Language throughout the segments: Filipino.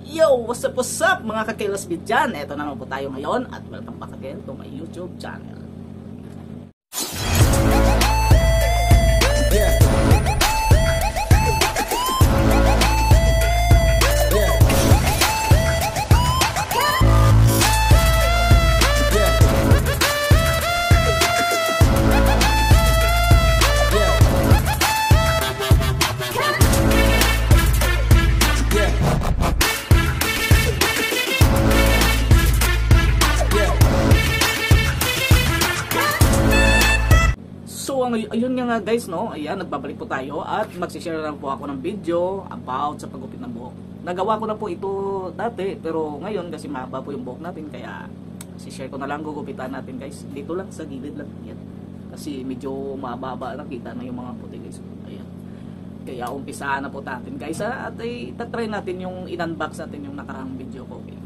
Yo, what's up mga kakilos bidyan? Eto na naman po tayo ngayon at welcome back again to my YouTube channel. Yeah. So ayun nga guys, no, ayan, nagbabalik po tayo at magsishare lang po ako ng video about sa paggupit ng buhok. Nagawa ko na po ito dati, pero ngayon kasi mahaba po yung buhok natin, kaya share ko na lang, gugupitan natin guys. Dito lang, sa gilid lang, yan. Kasi medyo mahaba, nakita na yung mga puti guys. Ayan. Kaya umpisahan na po natin guys, at itatry natin yung in-unbox natin yung nakarang video ko. Okay.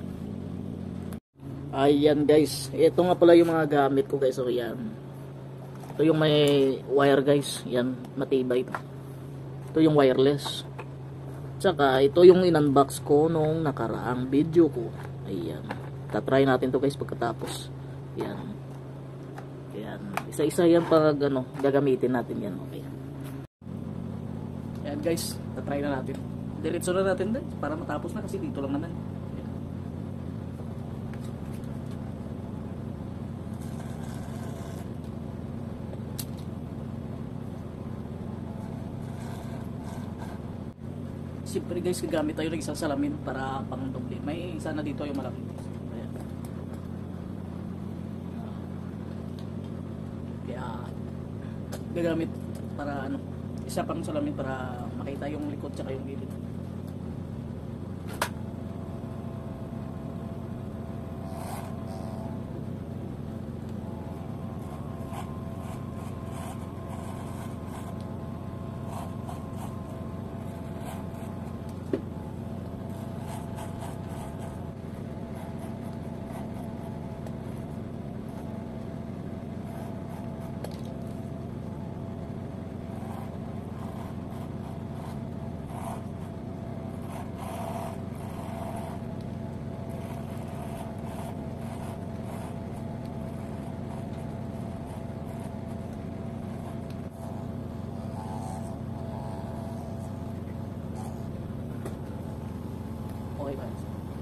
Ayan guys, ito nga pala yung mga gamit ko guys, so yan. Ito yung may wire guys, yan, matibay pa. Ito yung wireless. Tsaka ito yung in-unbox ko nung nakaraang video ko. Ayan. Tatry natin to guys pagkatapos. Yan. Yan. Isa-isa yan pag ano, gagamitin natin yan. Okay. Ayan guys, tatry na natin. Diretso na natin din para matapos na kasi dito lang naman. Siyempre guys, gagamit tayo ng isang salamin para pang doble. May isa na dito yung malaki. Ayan. Kaya gagamit para ano, isa pang salamin para makita yung likod tsaka yung gilid. Okay ba?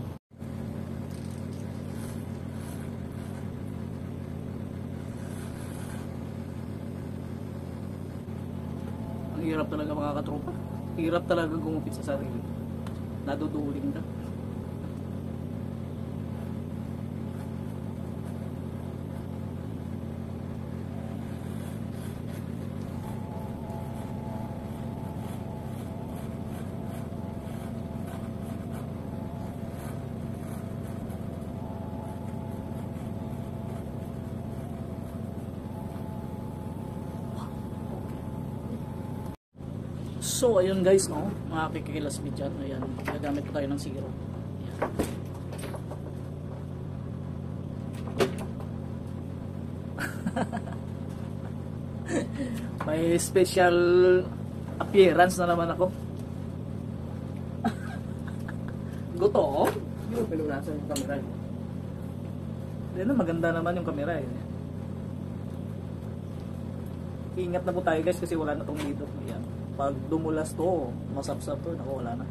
Ang hirap talaga mga katropa. Hirap talaga gumupit sa sarili. Naduduling ka. So ayun guys, no, mga kikilas bidyan, ayan, gagamit po tayo ng zero. Ayan. May special appearance na naman ako. Gutom? Yung pilunasan yung camera. Ayan, maganda naman yung camera eh. Ingat na po tayo guys kasi wala na tong dito. Ayan. Pag dumulas to, masapsap to, naku, wala na.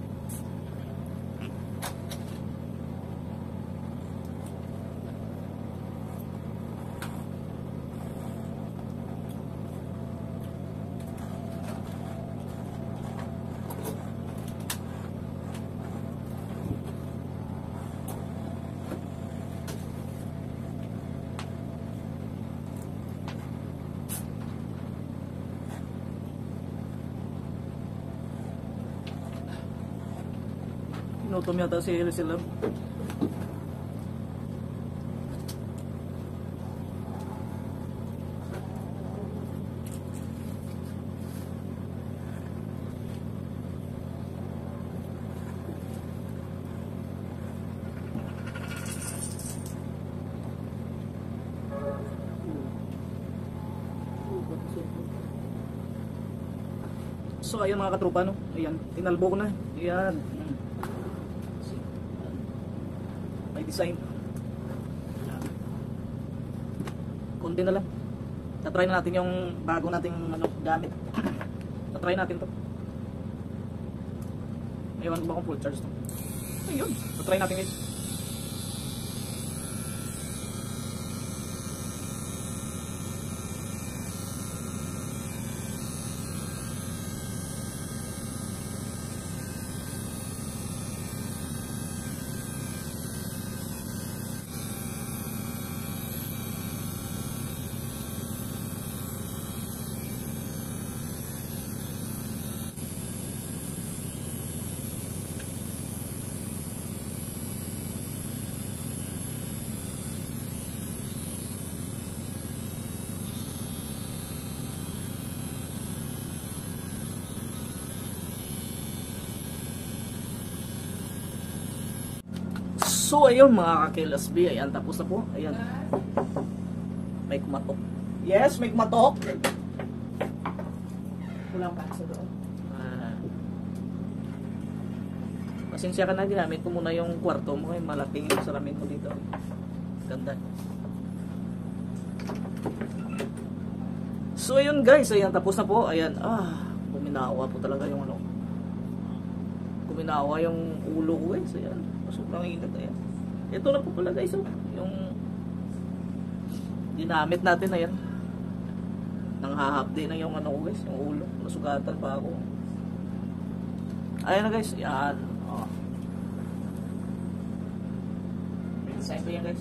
Inutom yata si Rizal. So ayun mga katropa, no? Ayan, tinalbo ko na. Ayan. May design. Kunti na lang. Tatry na natin yung bago nating ano, gamit. Tatry natin to. Ewan ko ba kung full charge to. Ayun. Tatry natin guys. So ayun mga kakilas B, ayan tapos na po. Ayan. May kumatok. Yes, may kumatok. Kulang pa sa doon. Pasensya ka na, ginamit ko muna yung kwarto mo. Malaking yung salamin ko dito. Ganda. So ayun guys, ayan tapos na po. Ayan, kuminawa po talaga yung ano. Kuminawa yung ulo ko guys. Ayan, sobrang ingat. Ayan. Ito na po pala guys, yung ginamit natin na yan. Nanghahapdi na yung ano ko guys, yung ulo. Nasugatan pa ako. Ayan na guys, yan. May design pa yan guys.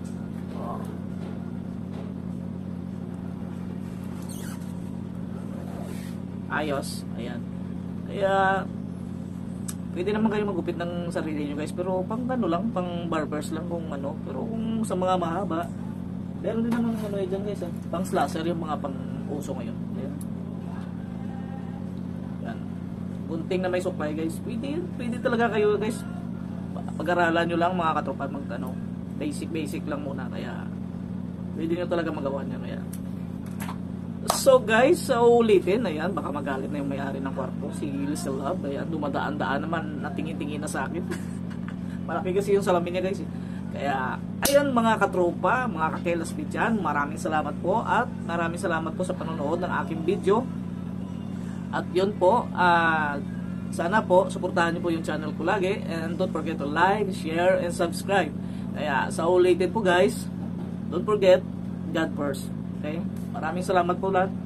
Ayos, ayan. Kaya pwede naman kayo magupit ng sarili nyo guys, pero pang ano lang, pang barbers lang kung ano. Pero kung sa mga mahaba, meron din naman ano dyan guys, pang slasher yung mga pang uso ngayon. Ayan. Yan. Gunting na may supply guys, pwede talaga kayo guys. Pag-aralan nyo lang mga katropa, magtano. Basic lang muna, kaya pwede nyo talaga magawa nyo. Ayan. So guys, ulitin, ayan, baka magalit na yung may-ari ng kwarto, si Little Love, ayan, dumadaan-daan naman, natingin-tingin na sa akin. Malaki kasi yung salamin niya guys. Kaya, ayan mga katropa, mga kakelas dyan, maraming salamat po at maraming salamat po sa panonood ng aking video. At yun po, sana po, suportahan niyo po yung channel ko lagi, and don't forget to like, share, and subscribe. Kaya, sa ulitin po guys, don't forget, God first. Okay? Maraming salamat po lahat.